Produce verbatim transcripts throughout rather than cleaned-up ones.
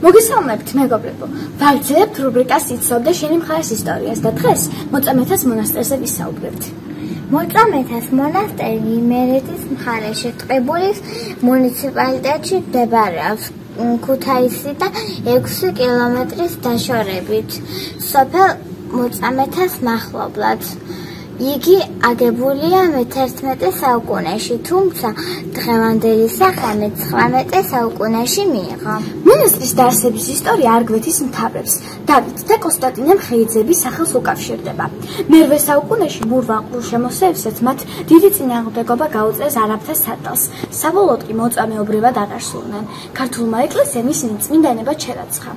მოგესალმებით, მეგობრებო. ვაგრძელებთ რუბრიკას იცნობ და შენი მხარის ისტორიას და დღეს მოწამეთას მონასტერზე ვისაუბრებთ. მოწამეთას მონასტერი იმერეთის მხარეში ტყიბულის მუნიციპალიტეტში მდებარეობს. ქუთაისიდან ექვსი კილომეტრის დაშორებით, სოფელ მოწამეთას მახლობლად. იგი აგებულია მეთერთმეტე საუკუნეში, თუმცა დღევანდელი სახე მეცხრამეტე საუკუნეში მიიღო. მონასტრის დაარსების ისტორია არგვეთის მთავრებს, დავით და კონსტანტინე მხეიძების სახელს უკავშირდება. მერვე საუკუნეში მურვან შემოსევისას მათ დიდი წინააღმდეგობა გაუწეს არაბთა სარდალს. საბოლოოდ კი მოწამეობრივად აღარსულნენ. ქართულმა ეკლესიამ ისინი წმინდანებად შერაცხა.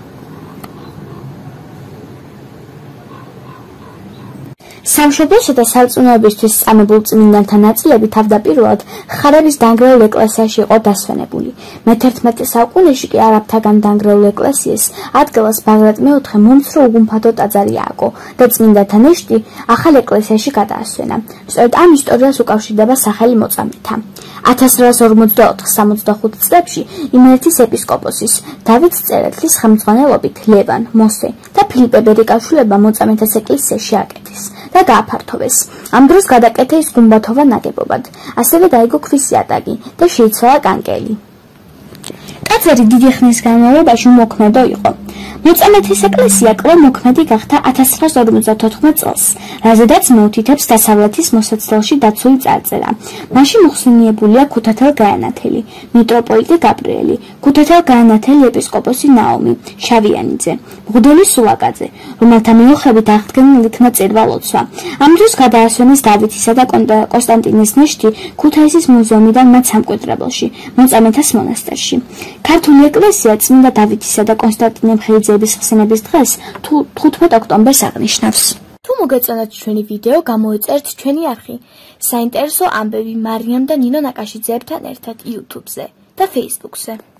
სამშობლოსა და სარწმუნოებისთვის წამებულ წმინდანთა ნაწილები თავდაპირველად ხარების დანგრეულ ეკლესიაში იყო დასვენებული. მეთერთმეტე საუკუნეში კი არაბთაგან დანგრეულ ეკლესიას ადგილას ბაგრატ მეოთხე მომცრო უგუმბათო ტაძარი ააგო და წმინდანთა ნეშტი ახალ ეკლესიაში გადაასვენა. სწორედ ამ ისტორიას უკავშირდება სახელი მოწამეთა. ათას რვაას ორმოცდაოთხ სამოცდახუთ წლებში იმერეთის ეპისკოპოსის დავით წერეთლის ხელმძღვანელობით ლევან, მოსე და ფილიპე ბერიკაშვილებმა მოწამეთას ეკლესიაში აკეთეს და გააფართოვეს. ამ დროს გადაკეთეს გუმბათოვან ნაგებობად. ასევე დაიგო ქვის იატაკი და შეიცვალა კანკელი. ტაძარი დიდი ხნის განმავლობაში უმოქმედო იყო. მოწამეთის ეკლესია კვლავ მოქმედი გახდა ათას ცხრაას ორმოცდათოთხმეტ წელს, რაზედაც მეუთითებს დასავლეთის მოსაცდელში დაცული წარწერა. მაშინ მოხსენიებულია ქუთათელ გაენათელი, მიტროპოლიტი გაბრიელი, ქუთათელ გაენათელი ეპისკოპოსი ნაომი შავიანიძე, მღვდელი სულაკაძე, რომელთა მიუხედავად აღდგენილ იქნა წირვა-ლოცვა. ამ დროს გადაასვენეს დავითისა და კონსტანტინეს ნეშტი ქუთაისის მუზეუმიდან მათ სამკვიდრებელში, მოწამეთას მონასტერში. ქართული ეკლესია წმინდა დავითისა და კონსტანტინე მხეიძეების ხსენების დღეს თხუთმეტ ოქტომბერს აღნიშნავს. თუ მოგეწონათ ჩვენი ვიდეო, გამოიწერთ ჩვენი არხი. საინტერესო ამბები მარიამ და ნინო ნაკაშიძეებთან ერთად YouTube-ზე და Facebook-ზე.